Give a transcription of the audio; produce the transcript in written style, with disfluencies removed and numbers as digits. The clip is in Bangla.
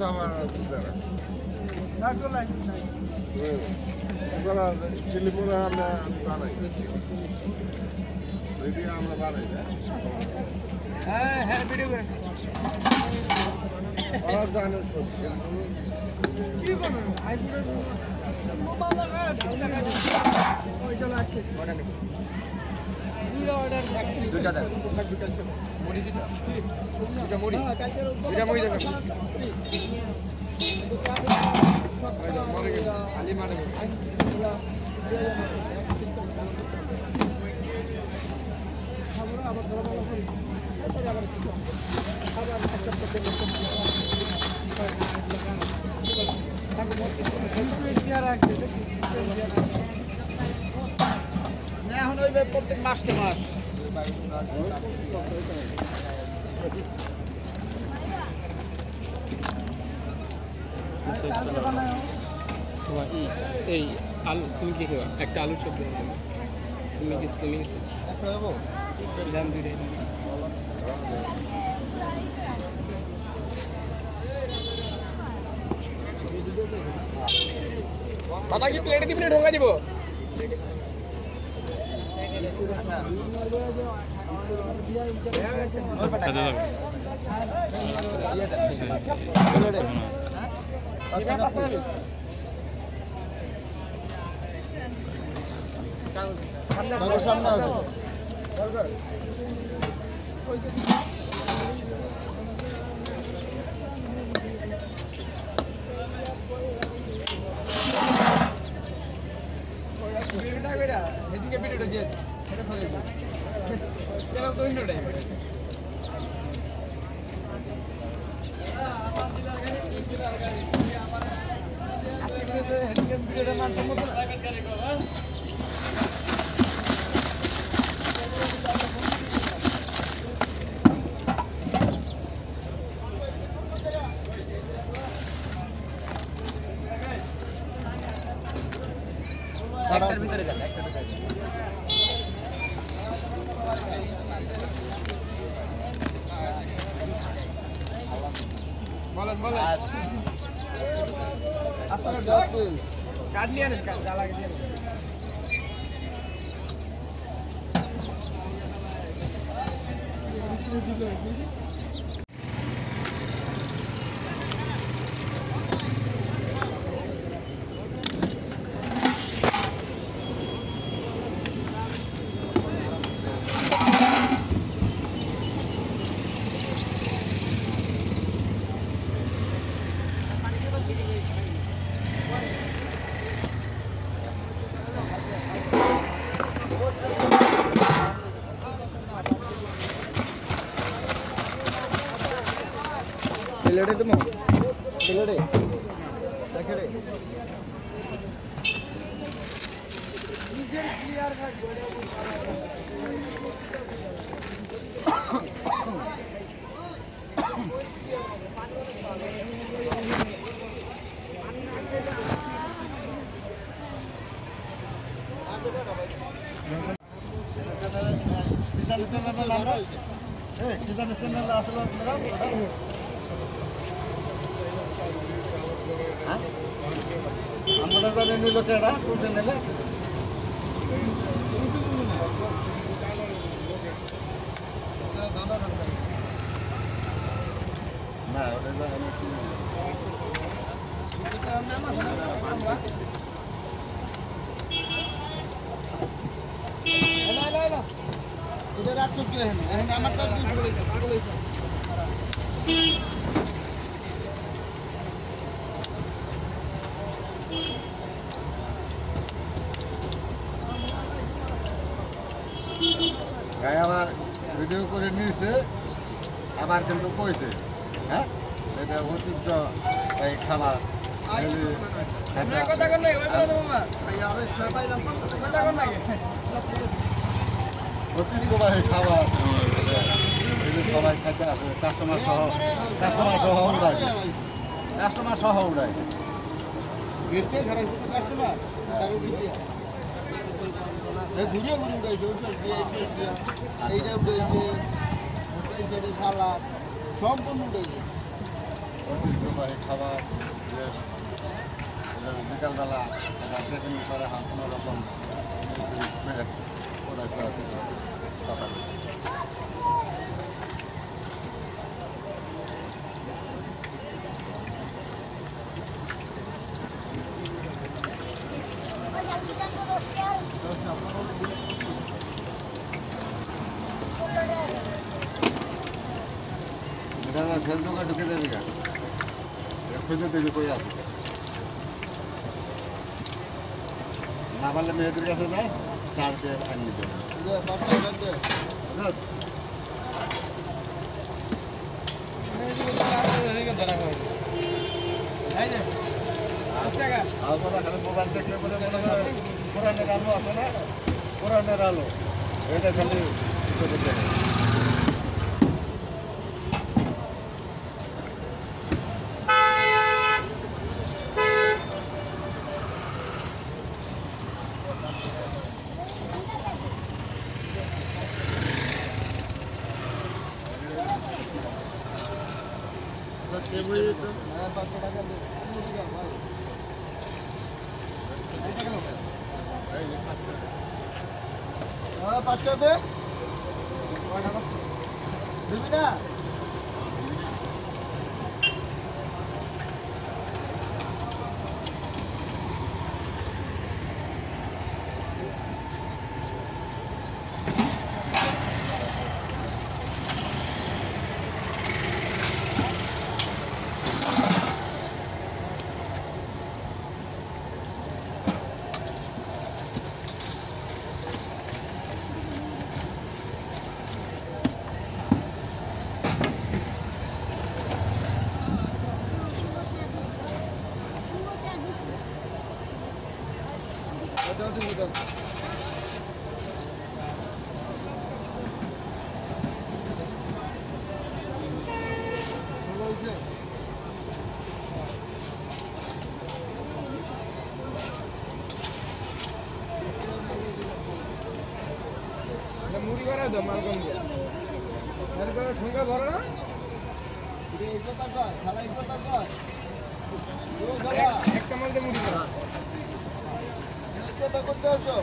sama saudara. Aku lagi naik. Saudara, Cilimura আমরা বানাই। রেডি আমরা বানাই না। হ্যাঁ হ্যাঁ ভিডিও করে। আর জানো সব। কি করব? আইপুরে মোবাইল লাগা টাকা ওই চলে আসছে। অর্ডার নেব। দুইটা অর্ডার দুইটা দেন। মুড়ি দিটা। দুইটা মুড়ি। দুইটা মুড়ি দেন। আলি মারে। আবার ধরা বলা করি। আবার এখন ওই প্রত্যেক মাসকে মাস এই আলু তুমি কি খাবা একটা আলুর সবজি তুমি কিছু দাম দুইটাই বাবা কি প্লেটে কি প্লেট ঢোকা দিব এদিকে ভিডিওটা দিয়ে এটা ফলো করো চলো তো ভিডিওটা আজকে ভিডিওটা মান সম্মত একটার ভিতরে দেন একটা বলেন বলেন আস্তে আস্তে কাট নিয়ে আনেন কাট জ্বালা দিয়ে Belede tu mau? Belede. Belede. আমরা জানি নিল কেডা কোনটা নেলে না ওটা জানি কি এটা রাত তো কি হয় না আমারটা কি বলেছে পাগল হইছে গায় আবার ভিডিও করে নিয়েছে আবার কিন্তু কইছে হ্যাঁ এটা ঐতিহ্য এই খাবার কথা কর নাই ওই বলো মামা ভাইয়া আর স্টার পাইলাম কথা কর নাই ঐতিহ্যবাহী খাবার এই সবাই খেতে আসে কাস্টমার সহ উড়ায় গেটে ঘরে কাস্টমার তারে দিতে ঘুরিয়ে উড়াইছে এইটা উড়াইছে সালাদ সম্পূর্ণ উড়াইছে ঐতিহ্যবাহী খাবার যে বিকালবেলা একটা ট্রেকিং করে কোনো রকম ওরা কথা ফেসবুকে ঢুকে দেবি গা খুঁজে দেবি কই আছে না পারলে মেয়েদের কাছে যায় চার দিয়ে আনি দেবে খালি মোবাইল দেখলে বলে মনে হয় পুরানের আলো আছে না পুরানের আলো এটা খালি বাচ্চাতে দিবি না মুড়ি করে দাও মালকম দিয়ে তারপরে ঠুঙ্গা ভরো না এক চামচ দিয়ে মুড়ি করো করতে আছো